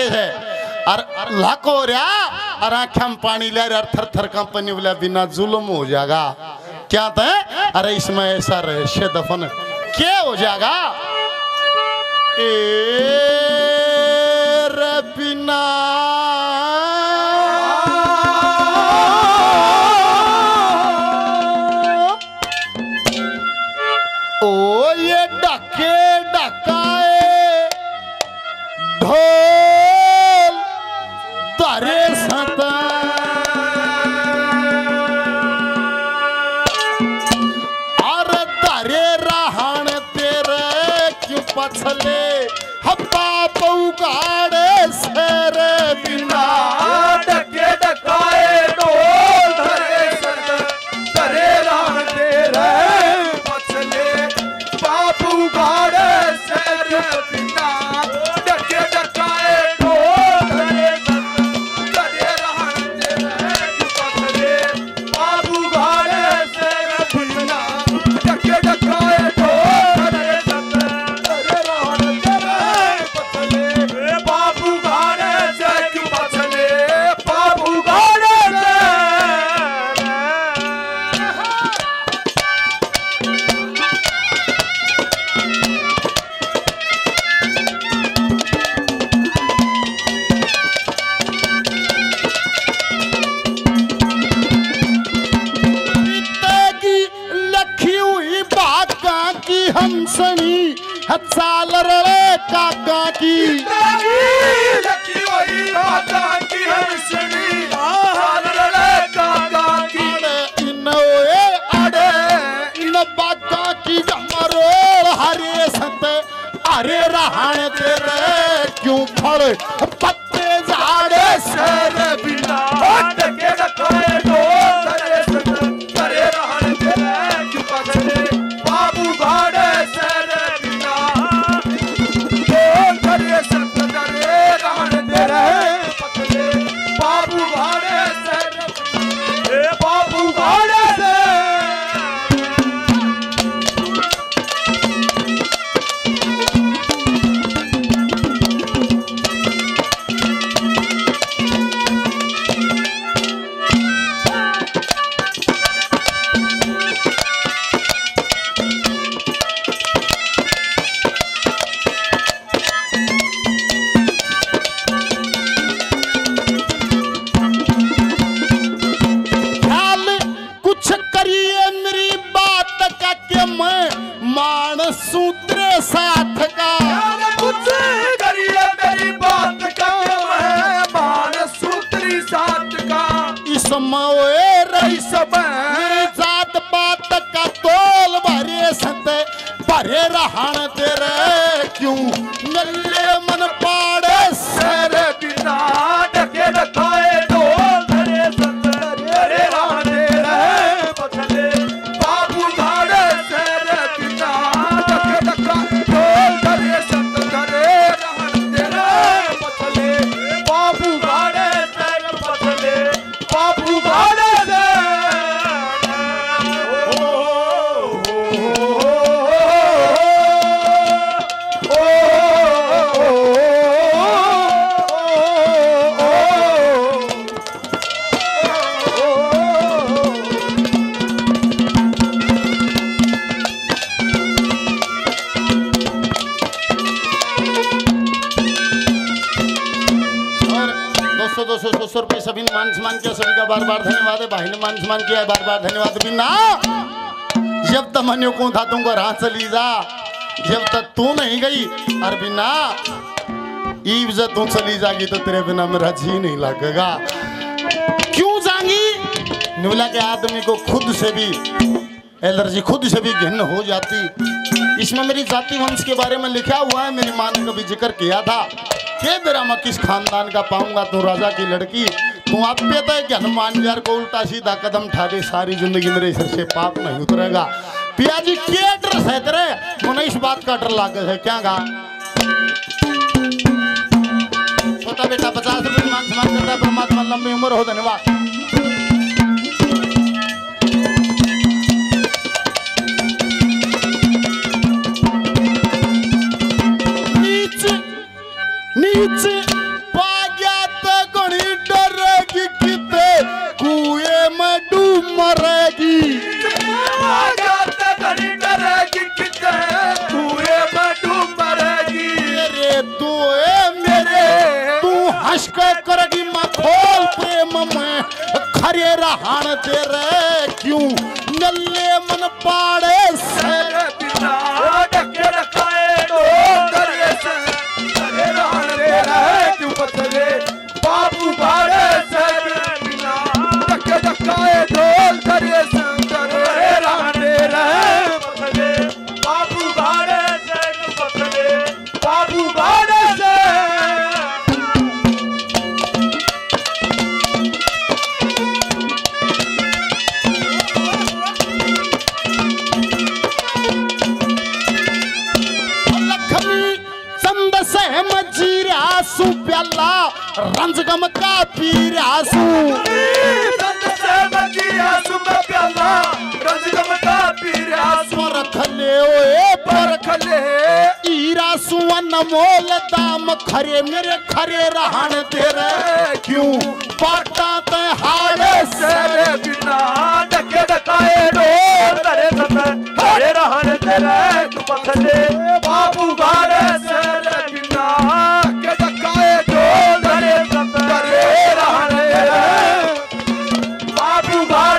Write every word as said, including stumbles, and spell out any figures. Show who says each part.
Speaker 1: है और लाको रहा और आँखों में पानी ले रहा थर थर कंपनी बोला बिना जुल्म हो जाएगा क्या था? अरे इसमें ऐसा रहस्य दफन क्या हो जाएगा? ए रे बिना ओ ये डके डकाए ढोल तारे सता और तारे रहन तेरे क्यों पछले हब्बा पौगाड़े सेर बिना
Speaker 2: डके डकाए ढोल तारे सता तारे रहन तेरे पछले बाबू गाड़े सेर बिना डके डकाए ढोल तारे सता तारे रहन तेरे पछले बाबू गाड़े सेर बिना डके डकाए ढोल तारे सता तारे रहन तेरे पछले बाबू गाड़े सेर पछले बाबू गाड़े
Speaker 1: की लखी हुई बागा की हंसनी चाल रे काका की
Speaker 2: लकी वही राजा की हंसनी हाल रे काका की
Speaker 1: इन ओए अड़े इन बागा की जमरोल हरे संत अरे रहन तेरे क्यों फल पत्ते झाड़े
Speaker 2: सर बिना डके डकाए ढोल तारे सत तारे रहन तेरे क्यों पछले बाबू गाड़े सर बिना ढोल तारे सत तारे रहन तेरे पछले बाबू गाड़े सर ए बाबू गाड़े से
Speaker 1: ख्याल कुछ करिए मेरी बात का के मैं मान सूत्र साथ का
Speaker 2: कुछ करिए मेरी बात का मैं मान सूत्री साथ का
Speaker 1: इसमें रही
Speaker 2: सब
Speaker 1: मेरी जात बात का तोल भरे सत भरे रहन तेरे क्यों नल्ले मन पाड़े सर
Speaker 2: बिना डके डकाए ढोल धरे सत धरे रहने रहे पछले बाबू गाड़े सर बिना डके डकाए ढोल धरे सत धरे रहने रहे पछले बाबू गाड़े सर पछले बाबू गाड़े से
Speaker 1: दो सौ दो सौ रुपये सभी ने मान सम्मान किया, सभी का बार बार धन्यवाद है। भाई ने मान सम्मान किया है, बार बार धन्यवाद। बिना जब तक मनु को था तुमको राह चली जा, जब तक तू नहीं गई और बिना ईब जब तू चली जाएगी तो तेरे बिना मेरा जी नहीं लगेगा। क्यों जाएंगी? नुला के आदमी को खुद से भी एलर्जी, खुद से भी घिन्न हो जाती। इसमें मेरी जाति वंश के बारे में लिखा हुआ है, मेरी माँ ने कभी जिक्र किया था कि तेरा मैं किस खानदान का पाऊंगा, तू राजा की लड़की, तू आप पे तो कि हनुमान यार को उल्टा सीधा कदम उठा दे, सारी जिंदगी मेरे सिर से पाप नहीं उतरेगा। पिया जी क्या डर है तेरे? मुझे इस बात का डर लागे है क्या गा? छोटा बेटा पचास रुपये मान सम्मान करता है, परमात्मा लंबी उम्र हो, धन्यवाद। नीचे इश्क करगी मखोल प्रेम में खरे रहन दे रे क्यों नल्ले मन पाड़े से
Speaker 2: बिना डके डकाए ढोल दरिए से खरे रहन दे रे क्यों पथले बाबू भाड़े से बिना डके डकाए ढोल दरिए से खरे रहन दे रे पथले बाबू भाड़े से क्यों पथले बाबू भाड़े से
Speaker 1: मजीरासू प्याला रंजगम का पीरासू
Speaker 2: संत से मजीरासू प्याला रंजगम का पीरासू
Speaker 1: परखले ओए
Speaker 2: परखले
Speaker 1: ईरासू अनमोल दाम खरे मेरे खरे रहन दे रे क्यों पाटा ते हाड़े से
Speaker 2: बिना डके डकाए ढोल दरे संत खरे रहन दे रे तू पथले बाबू भाड़े से बिना डके डकाए ढोल दरे संत खरे रहन दे रे बाबू भाड़े